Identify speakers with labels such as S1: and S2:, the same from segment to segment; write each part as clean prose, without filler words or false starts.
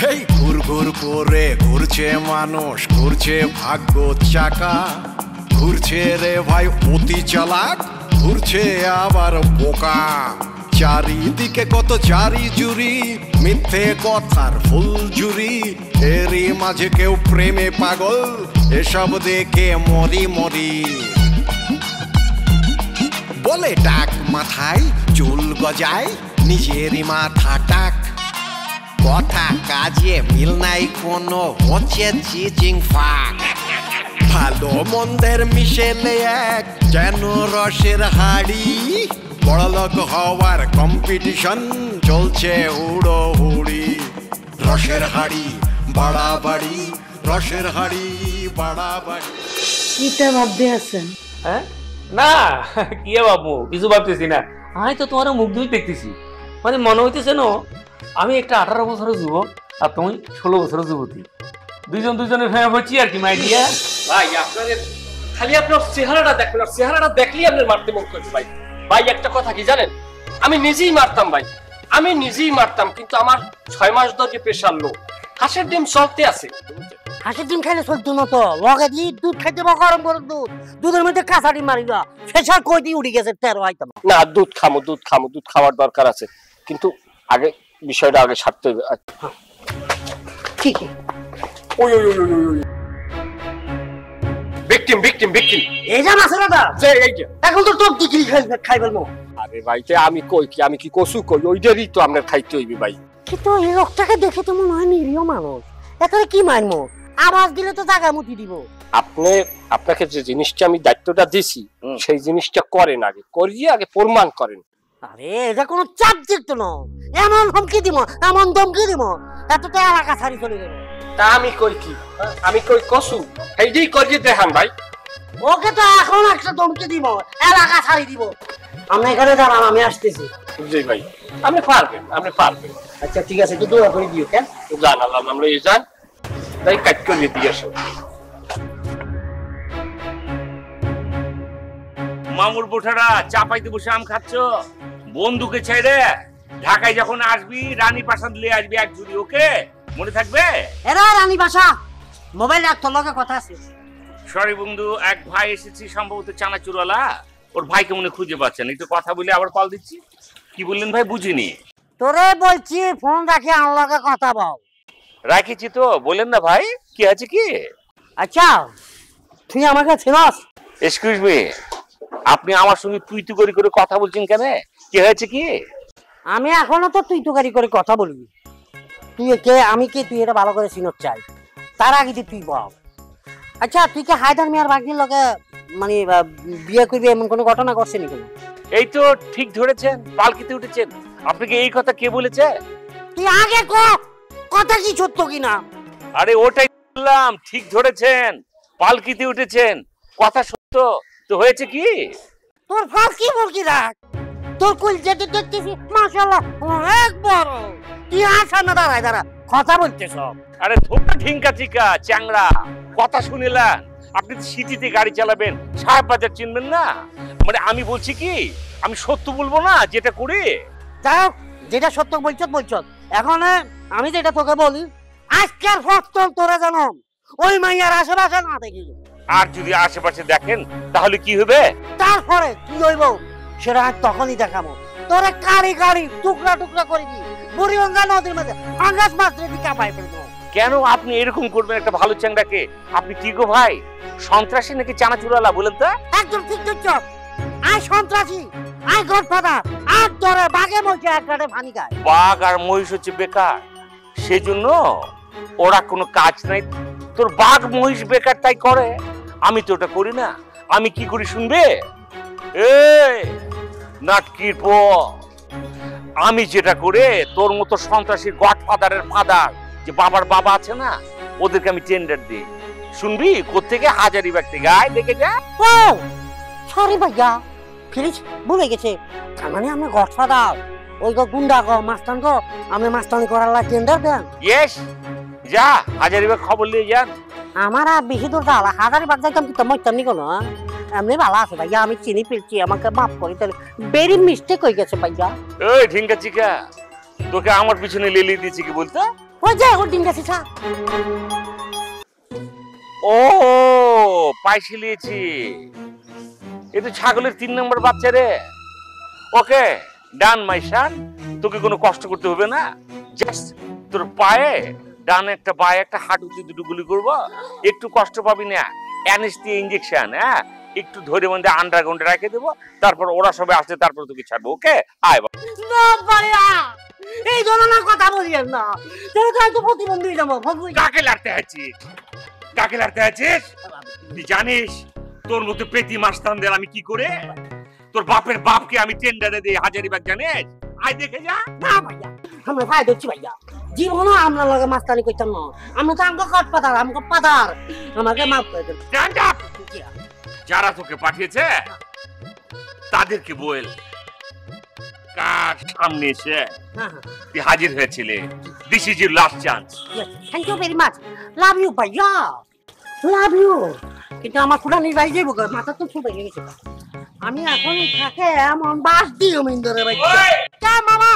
S1: এই ঘুর ঘুর করে ঘুরছে মানুষ, ঘুরছে ভাগ্য চাকা, ঘুরছে রে ভাই অতি চালাক, ঘুরছে আবার বোকা। চারিদিকে কত চারি জুরি, মিথ্যে কথার ফুলঝুরি, এরই মাঝে কেউ প্রেমে পাগল, এসব দেখে মরি মরি। বলে টাক মাথায় চুল গজায়, নিজেরই মাথা টাক, কথা কাজে মিল নাই কোনো, হচ্ছে চিচিং ফাক। ভালো মন্দের মিশেলে এক যেন রসের হাড়ি, বড়লোক হওয়ার কম্পিটিশন চলছে হুড়ো হুড়ি। রসের হাড়ি বাড়াবাড়ি, রসের হাড়ি বাড়াবাড়ি।
S2: কিটা ভাবতে আছেন?
S3: হ্যাঁ না কি বাবু, কিছু ভাবতেছি না। আমি তো তোমার মুখ ধুই দেখতেছি, মানে মনে হইতেছে না আমি একটা 18 বছরের যুবক আর তুমি 16 বছরের যুবতী, দুজনের ফেমে হচ্ছি আর কি। মাইডিয়া
S4: ভাই আপনাদের খালি আপনার চেহারাটা দেখবেন, আর চেহারাটা দেখলেই আপনার মারতে মন করবে ভাই। ভাই একটা কথা কি জানেন, আমি নিজেই মারতাম ভাই, আমি নিজেই মারতাম, কিন্তু আমার 6 মাস ধরে প্রেশার লো, হাঁসের ডিম চলতে আছে।
S2: হাঁসের ডিম খাইলে চলতো না তো, লগে দিয়ে দুধ খাইতে বা গরম গরম দুধ, দুধের মধ্যে কাঁচা ডিম মারি না, ফেসার কই দিয়ে উড়ে গেছে 13 আইতাম।
S4: না দুধ খামো, দুধ খাওয়ার দরকার আছে, কিন্তু আগে বিষয়টা আগে সারতে হবে।
S2: ঠিক
S4: ওই ওই ওই ওই ওই ভিকটিম
S2: এই যে মাছরাটা
S4: যে এই যে
S2: এখন তো টক দিকি খাইবেল মো।
S4: আরে ভাই আমি কই কি, আমি কি কসু কই, ওইটারই তো আপনার খাইতে হইবে ভাই।
S2: কিন্তু এই লোকটাকে দেখে তো মনে হয় নিরীহ মানুষ, এখানে কি মারমো, আওয়াজ দিলে তো জায়গা মুতি দিব।
S4: আপনাকে যে জিনিসটা আমি দায়িত্বটা দিছি সেই জিনিসটা করেন, আগে করিয়ে আগে প্রমাণ করেন।
S2: আরে এটা কোনো সাবজেক্ট না, এমন হুমকি দিব, এমন ধমকি দিব, এতটা এলাকা ছাড়ি চলে যাবে।
S4: তা আমি কই কি, আমি কই কসু, এইটাই করিয়ে দেখান ভাই।
S2: ওকে তো এখন একটা ধমকি দিব, এলাকা ছাড়ি দিব। আমরা এখানে দাঁড়ান, আমি আসতেছি।
S4: জি ভাই আপনি পারবেন।
S2: আচ্ছা ঠিক আছে, একটু দোয়া করে দিও। কেন
S4: জান আল্লাহ নাম লই যান, তাই কাট করে দিয়ে আসো।
S5: মামুর বোঠারা চাপাইতে বসে আম খাচ্ছ, বন্ধুকে ছেড়ে ঢাকায় যখন আসবি রানী প্রাসাদ লিয়ে আসবি এক জুড়ি, ওকে মনে থাকবে?
S2: এরা রানী বাসা মোবাইল রাখ, তোর লগে কথা আছে।
S5: সরি বন্ধু, এক ভাই এসেছি সম্ভবত চানাচুরওয়ালা, ওর ভাইকে মনে খুঁজে পাচ্ছেন, একটু কথা বলে আবার কল দিচ্ছি। কি বললেন ভাই বুঝিনি?
S2: তোরে বলছি ফোন রাখি আমার লগে কথা বল।
S5: রাখিছি তো, বলেন না ভাই কি আছে কি?
S2: আচ্ছা তুই আমাকে চিনস?
S5: এক্সকিউজ মি, আপনি আমার সঙ্গে তুই করে কথা বলছেন কেন? কি হয়েছে কি?
S2: আমি এখনো তো তুই তুকারি করে কথা বলবি। তুই কে আমি কে তুই এটা ভালো করে চিনত চাই, তার আগে তুই বল। আচ্ছা তুই কি হায়দার মিয়ার ভাগ্নির লগে মানে বিয়ে করবি এমন কোনো ঘটনা ঘটছে নাকি?
S5: এই তো ঠিক ধরেছেন, পালকিতে উঠেছেন। আপনাকে এই কথা কে বলেছে?
S2: তুই আগে কথা কি সত্য কিনা?
S5: আরে ওটাই বললাম, ঠিক ধরেছেন, পালকিতে উঠেছেন, কথা সত্য। তো হয়েছে কি?
S2: তোর ফাঁস কি বলকি রাখ, তোর কুল যেতে দেখতেছি মাশাআল্লাহ অনেক বড়। তুই আসা না, দাঁড়া কথা বলতে সব।
S5: আরে থোকা ঢিঙ্কা চিকা চ্যাংড়া, কথা শুনিলেন? আপনি সিটিতে গাড়ি চালাবেন, সাহেব বাজার চিনবেন না? মানে আমি বলছি কি, আমি সত্য বলবো না যেটা করি।
S2: যাও যেটা সত্য বলছ। এখন আমি যেটা তোকে বলি, আজকের ফটো তোরা জানো ওই মাইয়ার আশেপাশে না দেখি,
S5: আর যদি আশেপাশে দেখেন তাহলে কি হবে?
S2: তারপরে কি হইব সেটা আজ তখনই দেখাবো। তোরা কারি টুকরা করে দি বুড়িগঙ্গা নদীর মধ্যে আঙ্গাস মাছ রেডি কাপাই ফেলবো।
S5: কেন আপনি এরকম করবেন একটা ভালো চ্যাংড়াকে? আপনি কি গো ভাই, সন্ত্রাসী নাকি চানাচুরালা বলেন তো?
S2: একদম ঠিক দেখছ, আই সন্ত্রাসী, আই গডফাদার, আর তোরে বাঘে মইছে একবারে পানি খায়।
S5: বাঘ আর মহিষ হচ্ছে বেকার, সেজন্য ওরা কোনো কাজ নাই। তোর বাঘ মহিষ বেকার তাই করে, আমি তো ওটা করি না। আমি কি করি শুনবে? এই নাটকির পো, আমি যেটা করে তোর মতো সন্ত্রাসীর গডফাদারের ফাদার যে বাবার বাবা আছে না, ওদেরকে আমি টেন্ডার দিই। শুনবি কোত্থেকে? হাজারিবাগ থেকে। আয় দেখে যা।
S2: ও সরি ভাইয়া, প্লিজ ভুলে গেছে। তার মানে আমি গডফাদার, ওই গুন্ডা মাস্তান আমি মাস্তানি করার লা টেন্ডার দেন।
S5: ইয়েস, যা হাজারিবাগ খবর নিয়ে যান।
S2: আমার আর বেশি দূর যাওয়া, হাজারিবাগ যাইতাম কি তোমার তেমনি কোনো এমনি ভালো আছে ভাইয়া, আমি চিনি পেয়েছি, আমাকে মাফ করি। তাহলে ভেরি মিস্টেক হয়ে গেছে ভাইয়া।
S5: এই ঢিঙ্কা চিকা, তোকে আমার পিছনে লেলিয়ে দিয়েছি কি বলতে?
S2: ওই যে ওর ডিম গেছে
S5: ও পাইছি লিয়েছি, এ তো ছাগলের 3 নম্বর বাচ্চা রে। ওকে ডান মাই সান, তোকে কোনো কষ্ট করতে হবে না। জাস্ট তোর পায়ে ডান একটা বায়ে একটা হাঁটুতে দুটো গুলি করবো, একটু কষ্ট পাবি না। অ্যানেস্থেসিয়া ইনজেকশন, হ্যাঁ একটু ধরে মধ্যে আন্ডারগ্রাউন্ডে রেখে দেবো, তারপর ওরা সবাই আসলে তারপর তোকে ছাড়বো। ওকে আয়
S2: এই ধরনের কথা বলিয়েন না, তো প্রতিবন্ধী যাবো।
S5: কাকে লড়তে আছিস, কাকে লড়তে আছিস? তুই জানিস তোর মতো পেটি মাস্তানদের আমি কি করে, তোর বাপের বাপকে আমি টেন্ডারে দিই হাজারিবাগ, জানিস? আয় দেখে যা।
S2: না ভাইয়া আমরা ভাই ধরছি ভাইয়া, জীবনও আমরা লগে মাস্তানি করতাম না। আমরা তো আমগো কট পাতার, আমগো পাতার, আমাকে মাফ করে দেন।
S5: Stand up. যারা তোকে পাঠিয়েছে তাদেরকে বল কার সামনে এসে তুই হাজির হয়েছিলে। This is your last chance.
S2: Thank you very much, love you ভাইয়া, লাভ ইউ। কিন্তু আমার পুরা নির্বাহী যাইব, মাথা তো ছুটে গেছে। আমি এখন থাকে এমন বাস দিও মিন্দরে ভাই। কে মামা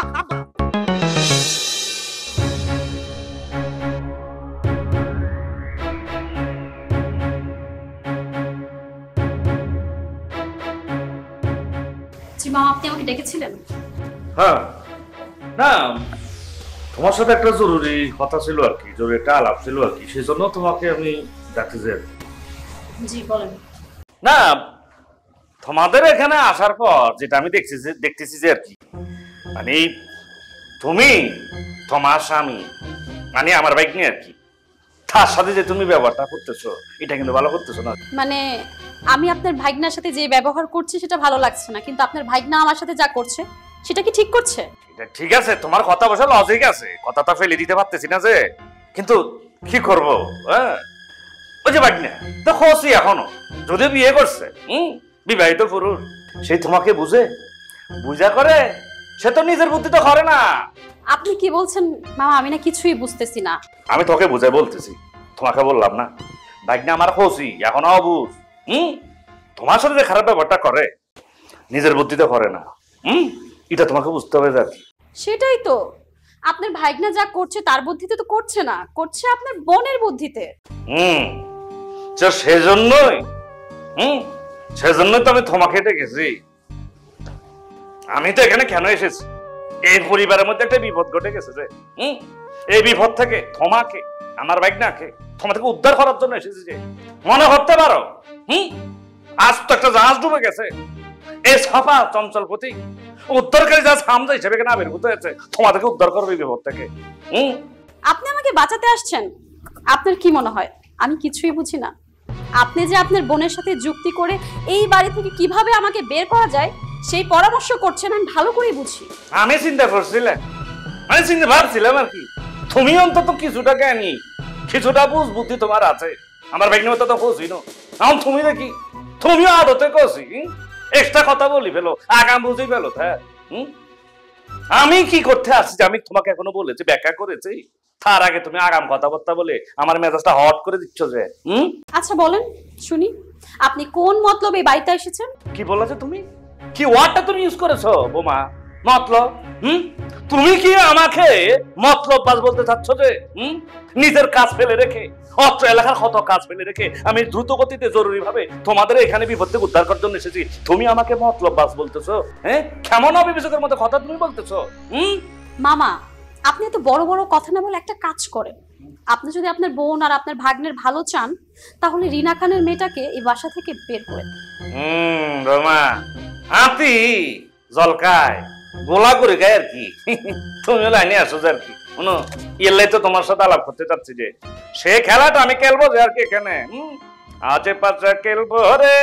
S6: মামা, আপনি আমাকে ডেকেছিলেন?
S5: হ্যাঁ, না তোমার সাথে একটা জরুরি কথা ছিল আর কি, জরুরি একটা আলাপ ছিল আর কি, সেই জন্য তোমাকে আমি ডাকতে চাই।
S6: জি বলেন।
S5: না তোমাদের এখানে আসার পর যেটা আমি দেখতেছি যে আর কি, মানে তুমি তোমার স্বামী মানে আমার বাইক নিয়ে আর কি, তার সাথে যে তুমি ব্যবহারটা করতেছো এটা কিন্তু ভালো করতেছো না।
S6: মানে আমি আপনার ভাইগনার সাথে যে ব্যবহার করছি সেটা ভালো লাগছে না, কিন্তু আপনার ভাইগনা আমার সাথে যা করছে সেটা কি ঠিক করছে?
S5: এটা ঠিক আছে, তোমার কথা বসে লজিক আছে, কথাটা ফেলে দিতে পারতেছি না যে, কিন্তু কি করব? হ্যাঁ ওই যে ভাইগনা তো খুশি এখনো, যদিও বিয়ে করছে, বিবাহিত পুরুষ, সেই তোমাকে বুঝা করে, সে তো নিজের বুদ্ধি তো করে না।
S6: আপনি কি বলছেন মামা? আমি না কিছুই বুঝতেছি না।
S5: আমি তোকে বুঝাই বলতেছি, তোমাকে বললাম না ভাইগনা আমার খুশি এখনো অবুঝ। তোমার সাথে যে খারাপ ব্যাপারটা করে নিজের বুদ্ধিতে করে না, এটা তোমাকে বুঝতে হবে।
S6: সেটাই তো, আপনার ভাইগনা যা করছে তার বুদ্ধিতে তো করছে না, করছে আপনার বোনের বুদ্ধিতে।
S5: সেজন্যই তো আমি তোমাকে ডেকেছি। আমি তো এখানে কেন এসেছি, এই পরিবারের মধ্যে একটা বিপদ ঘটে গেছে যে, এই বিপদ থেকে তোমাকে আমার ভাইগনাকে তোমাদেরকে উদ্ধার করার জন্য এসেছি। যে মনে করতে পারো আজ তো একটা জাহাজ ডুবে গেছে, এই সাফা চঞ্চলপতি উদ্ধারকারী জাহাজ হামজা হিসেবে কেন আবির্ভূত হয়েছে, তোমাদেরকে উদ্ধার করবে বিপদ থেকে।
S6: আপনি আমাকে বাঁচাতে আসছেন? আপনার কি মনে হয় আমি কিছুই বুঝি না? আপনি যে আপনার বোনের সাথে যুক্তি করে এই বাড়ি থেকে কিভাবে আমাকে বের করা যায় সেই পরামর্শ করছেন, আমি ভালো করেই বুঝি।
S5: আমি চিন্তা করছিলাম, আমি চিন্তা ভাবছিলাম আর কি, তুমি অন্তত কিছুটা জ্ঞানী, কিছুটা বুঝ বুদ্ধি তোমার আছে। আমার ভাইগনা তো খুশি না, এখন তুমি দেখি তুমিও আদতে খুশি, এক্সট্রা কথা বলি ফেলো, আগাম বুঝি ফেলো। হ্যাঁ আমি কি করতে আসছি আমি তোমাকে এখনো বলেছি, ব্যাখ্যা করেছি, তার আগে তুমি আগাম কথাবার্তা বলে আমার মেজাজটা হট করে দিচ্ছ যে।
S6: আচ্ছা বলেন শুনি, আপনি কোন মতলবে বাড়িতে এসেছেন?
S5: কি বলেছো তুমি, কি ওয়ার্ডটা তুমি ইউজ করেছো বোমা? মতলব? তুমি কি আমাকে মতলব বাজ বলতে চাচ্ছ যে নিজের কাজ ফেলে রেখে, অত্র এলাকার কত কাজ ফেলে রেখে আমি দ্রুত গতিতে জরুরি ভাবে তোমাদের এখানে বিপদ থেকে উদ্ধার করার জন্য এসেছি, তুমি আমাকে মতলব বাজ বলতেছো? হ্যাঁ কেমন অবিবেচকের মতো কথা তুমি বলতেছো?
S6: মামা আপনি এত বড় বড় কথা না বলে একটা কাজ করেন, আপনি যদি আপনার বোন আর আপনার ভাগ্নের ভালো চান তাহলে রিনা খানের মেয়েটাকে এই বাসা থেকে বের করে দেন।
S5: রমা হাতি জলকায় গোলা করে গায় আর কি, তুমিও লাইনে আসো আর কি। শুনো এলাই তো তোমার সাথে আলাপ করতে চাচ্ছি যে সে খেলাটা আমি খেলবো যে আর কি, এখানে আছে পাশে খেলবো রে,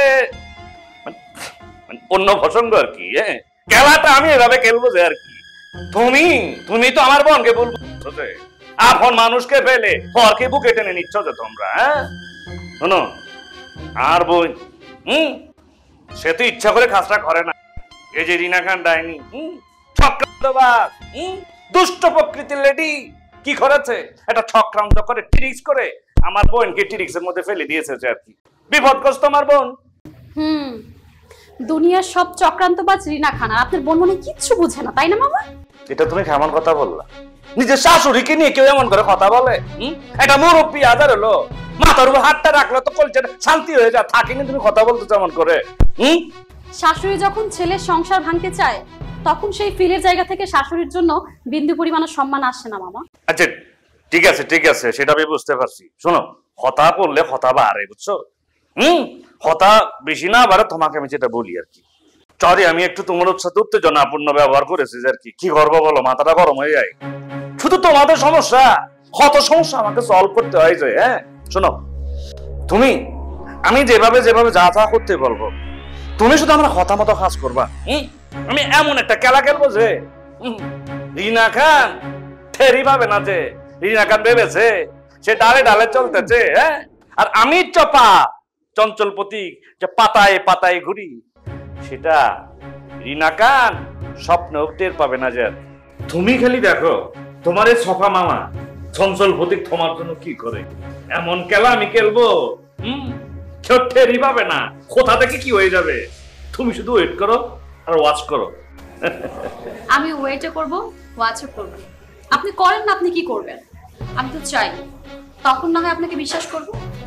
S5: অন্য প্রসঙ্গ আর কি। হ্যাঁ খেলাটা আমি এভাবে খেলবো যে আর কি, তুমি তো আমার বোনকে বলবো যে আপন মানুষকে ফেলে পরকে বুকে টেনে নিচ্ছ যে তোমরা। হ্যাঁ শোনো আর বোন সে তো ইচ্ছা করে কাজটা করে না, এই যে রিনা খান ডাইনি চক্রান্তবাজ দুষ্ট প্রকৃতির লেডি কি করেছে, একটা চক্রান্ত করে ট্রিক্স করে আমার বোনকে ট্রিক্সের মধ্যে ফেলে দিয়েছে আর কি, বিপদগ্রস্ত আমার বোন।
S6: দুনিয়ার সব চক্রান্তবাজ রিনা খান, আর আপনার বোন মনে কিচ্ছু বুঝে না, তাই না মামা?
S5: এটা তুমি কেমন কথা বললা? নিজের শাশুড়িকে নিয়ে কেউ এমন করে কথা বলে? এটা মুরব্বী আদার হলো, মাথার উপর হাতটা রাখলে তো কলছে শান্তি হয়ে যায়, থাকিনি তুমি কথা বলতে এমন করে।
S6: শাশুড়ি যখন ছেলের সংসার ভাঙতে চায় তখন সেই ফিলের জায়গা থেকে শাশুড়ির জন্য বিন্দু পরিমাণ সম্মান আসে না মামা।
S5: আচ্ছা ঠিক আছে ঠিক আছে, সেটা আমি বুঝতে পারছি। শোনো, হতা করলে হতা বাড়ে, বুঝছো? হতা বেশি না বাড়ে, তোমাকে আমি যেটা বলি আর কি। সরি, আমি একটু তোমার সাথে উত্তেজনাপূর্ণ ব্যবহার করেছি আর কি। কি করবো বলো, মাথাটা গরম হয়ে যায়। শুধু তোমাদের সমস্যা, কত সমস্যা আমাকে সলভ করতে হয় যে। হ্যাঁ শোনো, তুমি আমি যেভাবে যেভাবে যা যা করতে বলবো, তুমি শুধু আমার কথা মতো কাজ করবা। আমি এমন একটা খেলা খেলবো যে রিনা খান ফেরি পাবে না, যে রিনা খান ভেবেছে সে ডালে ডালে চলতেছে। হ্যাঁ, আর আমি চপা চঞ্চল প্রতীক যে পাতায় পাতায় ঘুরি, সেটা রিনা খান স্বপ্নেও টের পাবে না। যে তুমি খালি দেখো তোমার এই সফা মামা চঞ্চল প্রতীক তোমার জন্য কি করে। এমন খেলা আমি খেলবো, কেউ টেরই পাবে না কোথা থেকে কি হয়ে যাবে। তুমি শুধু ওয়েট করো আর ওয়াচ করো।
S6: আমি ওয়েটও করব, ওয়াচও করব। আপনি করেন না, আপনি কি করবেন? আমি তো চাই, তখন না হয় আপনাকে বিশ্বাস করব।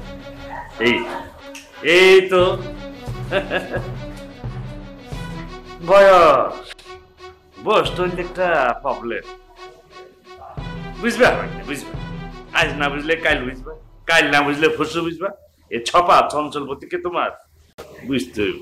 S5: এই তো বয়স, বয়স তো একটা প্রবলেম, বুঝবে? বুঝবে, আজ না বুঝলে কাল বুঝবা, কাল না বুঝলে পরশু বুঝবা। এই ছপা চঞ্চল প্রতীকে তোমার বুঝতে হইব।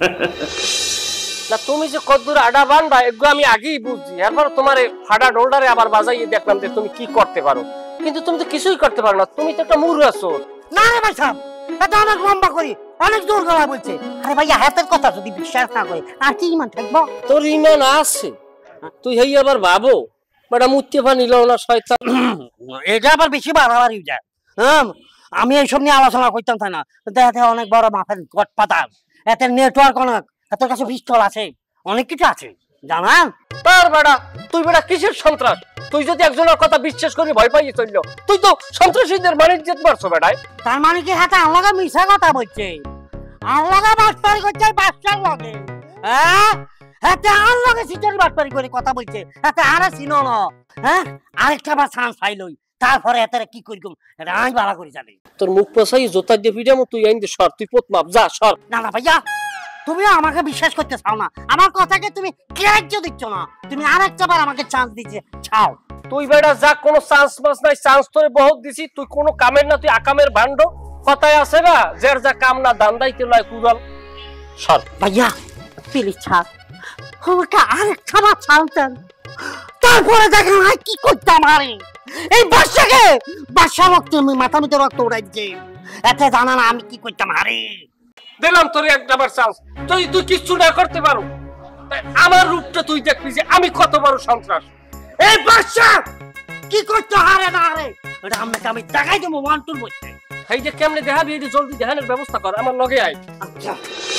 S4: না তুমি যে কদ্দুর আডা বানবা এগুলো আমি আগেই বুঝছি, এরপর তোমার ফাডা ডোল্ডারে আবার বাজাইয়ে দেখলাম যে তুমি কি করতে পারো, কিন্তু তুমি তো কিছুই করতে পারো না। তুমি তো একটা মুরগা চোর।
S2: না রে ভাই সাহেব, এটা অনেক লম্বা করি, অনেক জোর গলা বলছে। আরে ভাইয়া, হাতের কথা যদি বিশ্বাস না করে আর কি ইমান থাকবো?
S4: তোর ইমান আছে, তুই হেই আবার ভাবো বেটা মুত্তে পানি লও না শয়তান।
S2: এটা আবার বেশি বাড়াবাড়ি যায়। আমি এইসব নিয়ে আলোচনা করতাম, তাই না? দেখা অনেক বড় মাফের গট পাতাল, এতে নেটওয়ার্ক অনেক, এত কাছে পিস্তল আছে, অনেক কিছু আছে জানান।
S4: তোর বেটা, তুই বেটা কিসের সন্ত্রাস? তুই যদি একজনের কথা বিশ্বাস করি ভয় পাইয়ে চলল, তুই তো সন্ত্রাসীদের বাণিজ্যত মারছো বেটায়।
S2: তার মানে কি হাতে আল্লাহকে মিশা কথা বলছে? আল্লাহকে বাটপারি করছে বাচ্চার লগে, হ্যাঁ? হাতে আল্লাহকে সিটারি বাটপারি করে কথা বলছে, হাতে আরে চিনো না। হ্যাঁ, আরেকটা বার চান্স পাইলই, তারপরে এত কি করবো এটা আমি বাড়া করে জানি।
S4: তোর মুখ পছাই জোতা দিয়ে পিটামো, তুই আইন দে সর, তুই পোত মাপ যা সর।
S2: না না ভাইয়া, তুমি আমাকে বিশ্বাস করতে চাও না, আমার কথাকে তুমি গ্রাহ্য দিচ্ছ না, তুমি আরেকটা বার আমাকে চান্স দিতে চাও।
S4: তুই বেটা যা, কোনো চান্স মাস নাই, চান্স তোরে বহুত দিছি, তুই কোনো কামের না, তুই আকামের ভান্ড। কথায় আছে না, যার যা কাম না দান্দাইতে লয় কুড়াল। সর
S2: ভাইয়া প্লিজ ছাড়, আমাকে আরেকটা বার চান্স দেন, তারপরে দেখেন আমি কি করতাম। আরে এই বাদশা রক্ত মাথা মধ্যে রক্ত উড়াই দিচ্ছে, এতে জানা না আমি কি করতাম। আরে
S4: দিলাম তোর একটা বার চান্স, তুই তুই কিছু না করতে পারো, আমার রূপটা তুই দেখবি যে আমি কত বড় সন্ত্রাস।
S2: এই বাদশা কি করতে হারে না আরে, এটা আপনাকে আমি দেখাই দেবো ওয়ান টুর মধ্যে।
S4: এই যে কেমনে দেখাবি, এটা জলদি দেখানোর ব্যবস্থা কর, আমার লগে আয়।
S2: আচ্ছা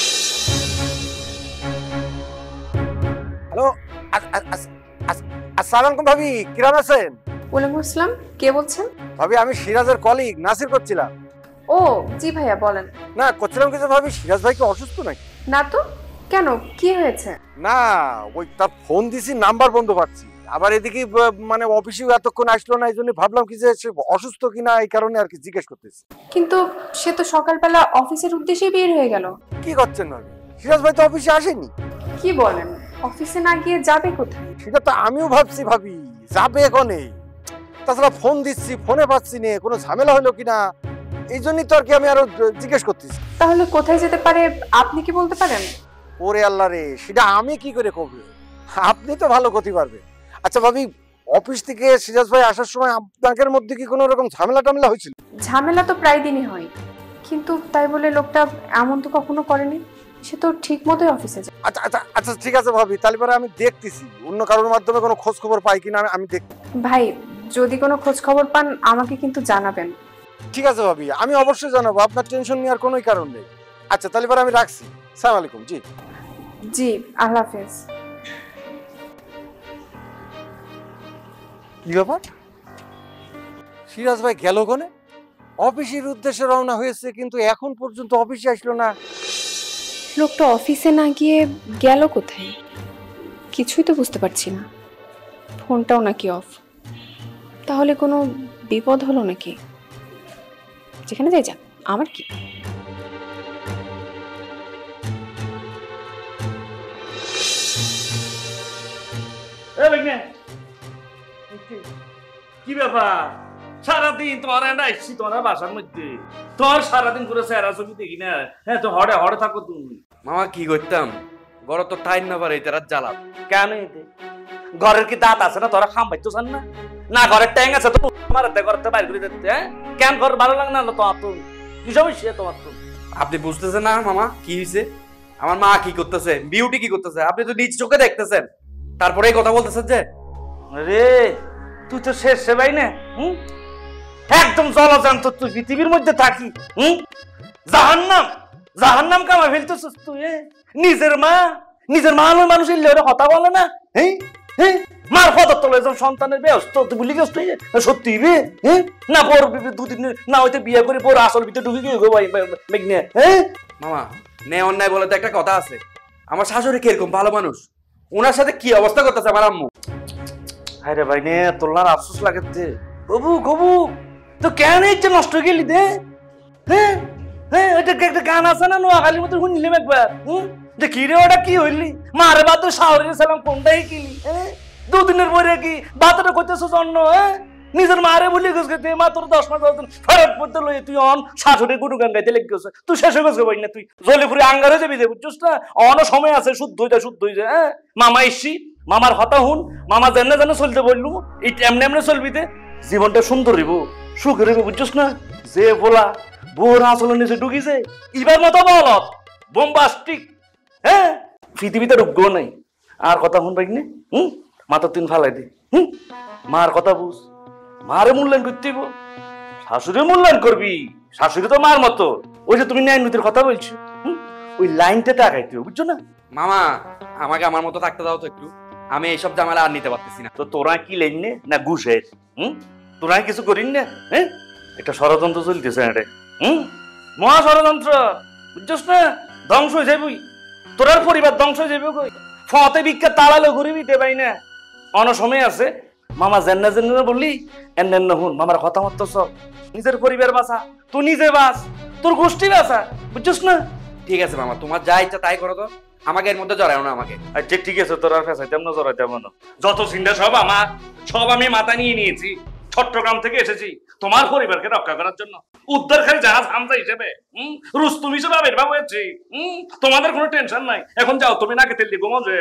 S7: হ্যালো, আসসালামু আলাইকুম ভাবি, কিরম আছেন?
S8: ওয়ালাইকুম আসসালাম, কে বলছেন?
S7: ভাবি আমি সিরাজের কলিগ নাসির করছিলাম।
S8: ও জি ভাইয়া বলেন।
S7: না করছিলাম কিছু ভাবি, সিরাজ ভাই কি অসুস্থ নাকি?
S8: না তো, কেন কি হয়েছে?
S7: না ওই তার ফোন দিছি, নাম্বার বন্ধ পাচ্ছি, আবার এদিকে মানে অফিসেও এতক্ষণ আসলো না, এই জন্য ভাবলাম কি যে সে অসুস্থ কিনা, এই কারণে আর কি জিজ্ঞেস করতেছি।
S8: কিন্তু সে তো সকালবেলা অফিসের উদ্দেশ্যে বের হয়ে গেল।
S7: কি করছেন ভাবি? সিরাজ ভাই তো অফিসে আসেনি।
S8: কি বলেন? অফিসে না গিয়ে যাবে কোথায়?
S7: সেটা তো আমিও ভাবছি ভাবি, যাবে এখনে। তাছাড়া ফোন দিচ্ছি, ফোনে পাচ্ছি না, কোনো ঝামেলা হলো কিনা, এই জন্যই তো আর কি আমি আরো জিজ্ঞেস করতেছি।
S8: তাহলে কোথায় যেতে পারে আপনি কি বলতে পারেন?
S7: ওরে আল্লাহ রে, সেটা আমি কি করে কব, আপনি তো ভালো করতে পারবেন। আচ্ছা ভাবি, অফিস থেকে সিরাজ ভাই আসার সময় আপনাদের মধ্যে কি কোনো রকম ঝামেলা টামেলা হয়েছিল?
S8: ঝামেলা তো প্রায় দিনই হয়, কিন্তু তাই বলে লোকটা এমন তো কখনো করেনি, সে তো ঠিক মতোই অফিসে যায়।
S7: আচ্ছা আচ্ছা আচ্ছা ঠিক আছে ভাবি, তাহলে পরে আমি দেখতেছি অন্য কারোর মাধ্যমে কোনো খোঁজ খবর পাই কিনা, আমি দেখ।
S8: ভাই যদি কোনো খোঁজ খবর পান আমাকে কিন্তু জানাবেন।
S7: ঠিক আছে ভাবি, আমি অবশ্যই জানাবো, আপনার টেনশন নেওয়ার কোনো কারণ নেই। আচ্ছা তাহলে পরে আমি রাখছি, আসসালামু আলাইকুম। জি
S8: জি, আল্লাহ হাফেজ।
S7: কি ব্যাপার, সিরাজ ভাই গেল কোনে? অফিসের উদ্দেশ্যে রওনা হয়েছে, কিন্তু এখন পর্যন্ত অফিসে আসলো না।
S8: লোকটা অফিসে না গিয়ে গেল কোথায় কিছুই তো বুঝতে পারছি না, ফোনটাও নাকি অফ। তাহলে কোনো বিপদ হলো নাকি? যেখানে যাই যাক, আমার কি।
S5: কি ব্যাপার? সারাদিন তোমার আসছি তোমার বাসার মধ্যে, তোমার সারাদিন করে চেহারা ছবি দেখি না। হ্যাঁ, তো হড়ে হড়ে থাকো তুমি।
S9: মামা কি করতাম, গড় তো টাইম না পারে তারা জ্বালাত।
S5: কেন এতে ঘরের কি দাঁত আছে না? তোরা খাম পাইতো চান না? না ঘরের ট্যাং আছে তো মারাতে ঘরতে বাইর করে দিতে। হ্যাঁ, কেন ঘর ভালো লাগে না তোমার? তো কি সমস্যা তোমার? তো
S9: আপনি বুঝতেছেন না মামা কি হয়েছে? আমার মা কি করতেছে, বিউটি কি করতেছে, আপনি তো নিজ চোখে দেখতেছেন, তারপরে কথা বলতেছেন যে।
S5: রে তুই তো শেষ সেবাই না, একদম জলজান্ত তুই পৃথিবীর মধ্যে থাকি। জাহান্নাম জাহান্নাম কামা ফেলতেছিস তুই। নিজের মা মানুষ ইল্লে কথা বলে না। হ্যাঁ হ্যাঁ, মার পদর তলে একজন সন্তানের ব্যস্ত তুই ভুলি গেছ তুই? সত্যি না পর দুদিন না হইতে বিয়ে করে পর আসল ভিতরে ঢুকে গিয়ে মেঘনে। হ্যাঁ
S9: মামা, নে অন্যায় বলে তো একটা কথা আছে। আমার শাশুড়ি কিরকম ভালো মানুষ, ওনার সাথে কি অবস্থা করতেছে আমার আম্মু।
S5: হায় রে ভাই নে, তোর না আফসোস লাগেছে। গবু গবু তো কেন ইচ্ছে নষ্ট গেলি দে? হ্যাঁ হ্যাঁ, ওইটা একটা গান আছে না, নোয়াখালীর মতো শুনলাম একবার। কি রে ওটা কি হইলি? মারে বাদ শাহরে সালাম কোনটাই কিলি? দুদিনের পরে কি বাতটা করতেছ জন্য? নিজের মারে বলি গেছে মা তোর 10 মাস ফেরত পড়তে লই, তুই অন শাশুড়ি গুরু গান গাইতে লেগে গেছে। তুই শেষ হয়ে গেছে ভাই না, তুই জলে ফুরে আঙ্গারে যাবি দে, বুঝছিস না? অন সময় আছে, শুদ্ধ হয়ে যায়। হ্যাঁ, মামা এসছি, মামার হতা হুন, মামা জানে জানে চলতে বললু, এই এমনি এমনি চলবি দে, জীবনটা সুন্দর হইব, সুখ হইব, বুঝছিস না? যে বলা বোর আসলে নিচে ঢুকিছে এবার মতো বলত বোম্বাস্টিক। হ্যাঁ, পৃথিবীতে রোগ্য নাই। আর কথা শুন পাই নে, মাথা তিন ফালাই দি। মার কথা বুঝ, মারে মূল্যায়ন করতে হইব, শাশুড়ি মূল্যায়ন করবি। শাশুড়ি তো মার মতো। ওই যে তুমি ন্যায় নীতির কথা বলছো, ওই লাইনটা তাকাইতে হবে, বুঝছো না?
S9: মামা আমাকে আমার মতো থাকতে দাও তো একটু, আমি এইসব ঝামেলা আর নিতে পারতেছি না।
S5: তো তোরা কি লেন নে না ঘুষের? তোরা কিছু করিন না? হ্যাঁ, এটা ষড়যন্ত্র চলতেছে এটা। মহা ষড়যন্ত্র, বুঝছস না? ধ্বংস হয়ে যাবি, তোরার পরিবার ধ্বংস হয়ে যাবে। কই ফতে ভিক্ষা তাড়ালো ঘুরিবি দে ভাই না। অন সময় আছে, মামা জেন্না জেন্না বললি এন হুন, মামার কথা মতো সব নিজের পরিবার বাঁচা, তুই নিজে বাঁচ, তোর গোষ্ঠী বাঁচা, বুঝছস না?
S9: ঠিক আছে মামা, তোমার যা ইচ্ছা তাই করো, তো আমাকে এর মধ্যে জড়াও না আমাকে।
S5: আচ্ছা ঠিক আছে, তোর আর ফেসাইতাম না, জড়াইতাম না। যত চিন্তা সব আমার, সব আমি মাথা নিয়ে নিয়েছি। চট্টগ্রাম থেকে এসেছি তোমার পরিবারকে রক্ষা করার জন্য, উদ্ধারকারী জাহাজ হামজা হিসেবে, রুস্তুম হিসেবে আবির্ভাব হয়েছি। তোমাদের কোনো টেনশন নাই। এখন যাও তুমি, নাকে তেল দিয়ে ঘুমাও যে।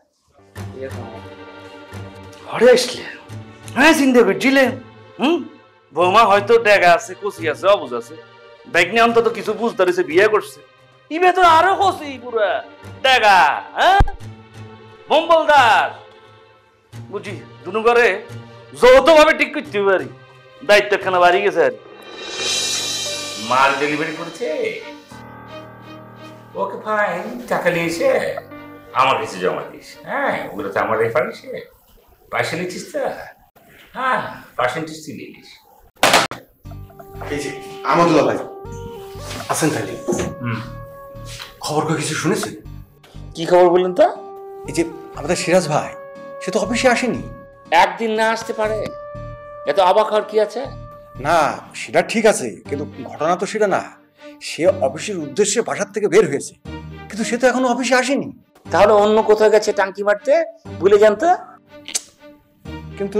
S5: হরে আসলে হ্যাঁ, চিন্তা করছিলে বৌমা হয়তো ডেগা আছে, কচি আছে, অবুঝ আছে, ব্যাগনে অন্তত কিছু বুঝতে পেরেছে, বিয়ে করছে। ইবে তো আরো কচি পুরা ডেগা। হ্যাঁ, বম্বলদার বুঝি দুনু করে যৌথ ভাবে ঠিক করতে পারি, দায়িত্ব খানা বাড়ি গেছে। আর
S3: মাল ডেলিভারি করেছে, ওকে ফাইন, টাকা নিয়েছে, আমার কাছে জমা দিস। হ্যাঁ, ওগুলো তো আমার রেফারেন্সে পয়সা নিচ্ছিস তো? হ্যাঁ, পার্সেন্টেজ তুই নিয়ে নিস।
S1: আমাদুল্লাহ ভাই আছেন তাইলে? খবর কিছু শুনেছেন?
S3: কি খবর বললেন তো?
S1: এই যে আমাদের সিরাজ ভাই, সে তো অফিসে আসেনি।
S3: একদিন না আসতে পারে, এত অবাক হওয়ার কি আছে?
S1: না সেটা ঠিক আছে, কিন্তু ঘটনা তো সেটা না। সে অফিসের উদ্দেশ্যে বাসার থেকে বের হয়েছে, কিন্তু সে তো এখনো অফিসে আসেনি।
S3: তাহলে অন্য কোথাও গেছে টাঙ্কি মারতে, ভুলে যান তো।
S1: কিন্তু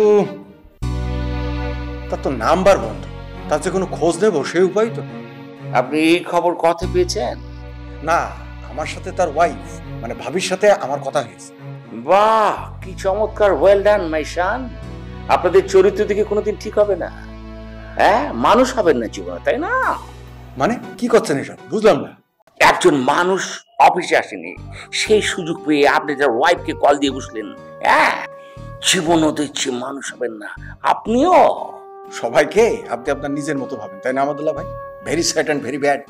S1: তার তো নাম্বার বন্ধ, তার যে কোনো খোঁজ নেব সেই উপায় তো।
S3: আপনি এই খবর কথা পেয়েছেন?
S1: না, আমার সাথে তার ওয়াইফ মানে ভাবির সাথে আমার কথা হয়েছে।
S3: বাহ, কি চমৎকার, ওয়েল ডান মাই শান। আপনাদের চরিত্র দেখে কোনোদিন ঠিক হবে না। হ্যাঁ, মানুষ হবেন না জীবনে, তাই না?
S1: মানে কি করছেন এসব, বুঝলাম না।
S3: একজন মানুষ অফিসে আসেনি, সেই সুযোগ পেয়ে আপনি তার ওয়াইফকে কল দিয়ে বসলেন। হ্যাঁ, জীবনও দেখছি মানুষ হবেন না আপনিও।
S1: সবাইকে আপনি আপনার নিজের মতো ভাবেন, তাই না আমাদুল্লাহ ভাই? Very sad and very bad.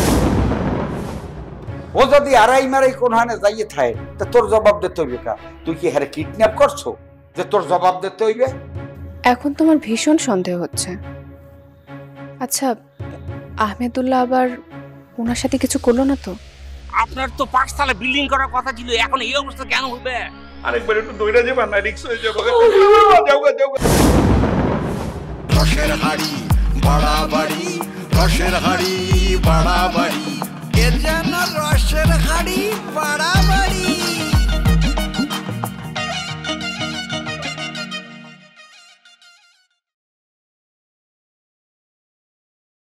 S7: ও যদি আড়াই মারাই কোন হানে যাইয়ে থাকে, তা তোর জবাব দিতে হইবে কা? তুই কি হারে কিডন্যাপ করছো যে তোর জবাব দিতে হইবে?
S8: এখন তোমার ভীষণ সন্দেহ হচ্ছে। আচ্ছা, আহমেদুল্লাহ আবার ওনার সাথে কিছু করলো না তো?
S5: আপনার তো 5 তলা বিল্ডিং করার কথা ছিল, এখন এই অবস্থা কেন হবে? আরেকবার একটু দৌড়া যাবে না, রিস্ক হয়ে যাবে।
S1: হাড়ি বাড়াবাড়ি, রসের হাড়ি বাড়াবাড়ি, এ যেন রসের হাড়ি বাড়াবাড়ি।